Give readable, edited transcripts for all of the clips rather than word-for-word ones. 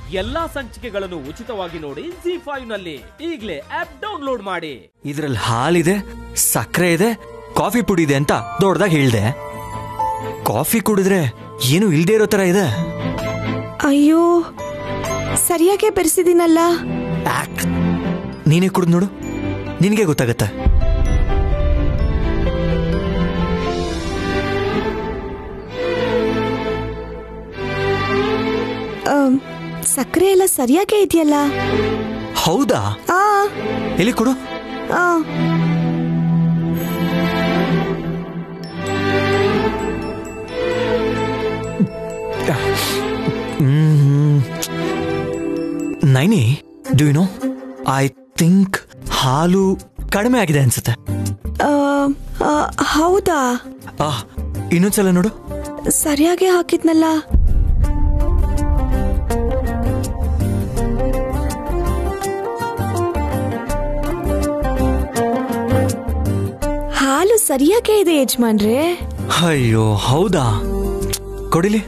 ಎಲ್ಲಾ ಸಂಚಿಕೆಗಳನ್ನು ಉಚಿತವಾಗಿ ನೋಡಿ ZEE5 ನಲ್ಲಿ ಈಗಲೇ ಆಪ್ ಡೌನ್ಲೋಡ್ ಮಾಡಿ. ಇದರಲ್ಲಿ ಹಾಲಿದೆ, ಸಕ್ಕರೆ ಇದೆ, ಕಾಫಿ ಪುಡಿ ಇದೆ ಅಂತ ದೊಡ್ಡದಾಗಿ ಹೇಳ್ದೆ. ಕಾಫಿ ಕುಡಿದ್ರೆ ಏನು ಇಲ್ದೇ ಇರೋ ತರ ಇದೆ. ಅಯ್ಯೋ, ಸರಿಯಾಗಿ ಬೆರೆಸಿದೀನಲ್ಲ. ನೀನೇ ಕುಡಿದು ನೋಡು, ನಿನಗೆ ಗೊತ್ತಾಗತ್ತೆ. ಸಕ್ಕರೆ ಎಲ್ಲ ಸರಿಯಾಗೇ ಇದೆಯಲ್ಲ. ಹೌದಾ? ಎಲ್ಲಿ ಕೊಡು. Naini, do you know, I think ಹಾಲು ಕಡಿಮೆ ಆಗಿದೆ ಅನ್ಸುತ್ತೆ. ಹೌದಾ? ಇನ್ನೊಂದ್ಸಲ ನೋಡು. ಸರಿಯಾಗಿ ಹಾಕಿದ್ನಲ್ಲ. ಹಾಲು ಸರಿಯಾಗೇ ಇದೆ ಯಜಮಾನ್ರೆ. ಅಯ್ಯೋ, ಹೌದಾ? ಕೊಡಿಲಿ.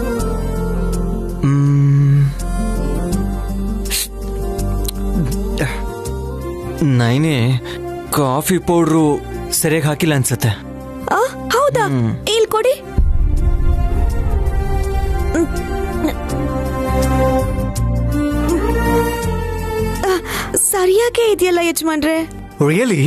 ನೈನೇ, ಕಾಫಿ ಪೌಡ್ರು ಸರಿಯಾಗಿ ಹಾಕಿಲ್ಲ ಅನ್ಸತ್ತೆ. ಹೌದಾ? ಇಲ್ಲಿ ಕೊಡಿ. ಸರಿಯಾಗೇ ಇದೆಯಲ್ಲ ಯಜಮಾನ್ರೆ. ರಿಯಲಿ?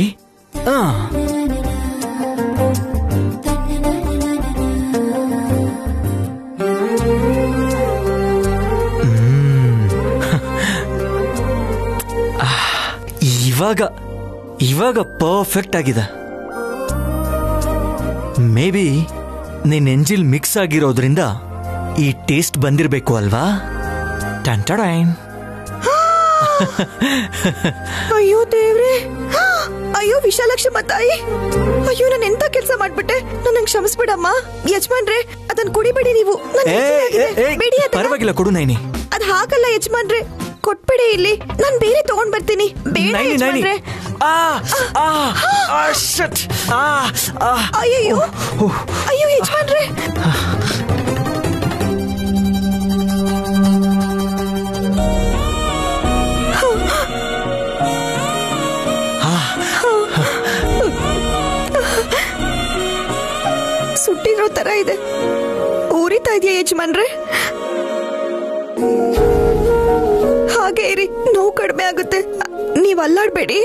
ಇವಾಗ ಪರ್ಫೆಕ್ಟ್ ಆಗಿದೆ. ಮೇ ಬಿ ನಿನ್ ಎಂಜಿಲ್ ಮಿಕ್ಸ್ ಆಗಿರೋದ್ರಿಂದ ಈ ಟೇಸ್ಟ್ ಬಂದಿರಬೇಕು ಅಲ್ವಾ? ಟಂಟಡೈನ್. ಅಯ್ಯೋ ದೇವ್ರೆ, ಅಯ್ಯೋ ವಿಶಾಲಾಕ್ಷಮ್ಮ ತಾಯಿ, ಅಯ್ಯೋ ನಾನು ಎಂತ ಕೆಲಸ ಮಾಡ್ಬಿಟ್ಟೆ. ನನ್ನ ಕ್ಷಮಿಸ್ಬಿಡಮ್ಮ ಯಜಮಾನ್ರೆ. ಅದನ್ನ ಕುಡಿಬೇಡಿ ನೀವು. ಪರವಾಗಿಲ್ಲ, ಕೊಡು ನೈನಿ. ಅದ್ ಹಾಗಲ್ಲ ಯಜಮಾನ್ರೆ, ಕೊಟ್ಬಿಡಿ. ಇಲ್ಲಿ ನಾನು ಬೇರೆ ತಗೊಂಡ್ ಬರ್ತೀನಿ. ಬೇಡ ಯಜಮಾನ್ರೆ. ಅಯ್ಯೋ ಅಯ್ಯೋ ಯಜಮಾನ್ರೆ. ಸುಟ್ಟಿರೋ ತರ ಇದೆ. ಉರಿತಾ ಇದೆಯಾ ಯಜಮಾನ್ರೆ? ಹಾಗೆ ಇರಿ, ನೋವು ಕಡಿಮೆ ಆಗುತ್ತೆ. ನೀವ್ ಅಲ್ಲಾಡ್ಬೇಡಿ.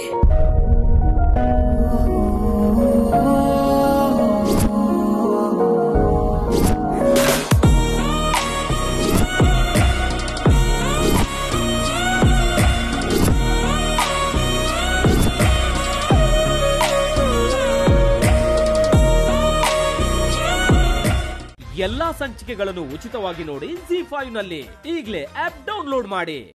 ಎಲ್ಲಾ ಸಂಚಿಕೆಗಳನ್ನು ಉಚಿತವಾಗಿ ನೋಡಿ ZEE5 ನಲ್ಲಿ ಈಗಲೇ ಆಪ್ ಡೌನ್ಲೋಡ್ ಮಾಡಿ.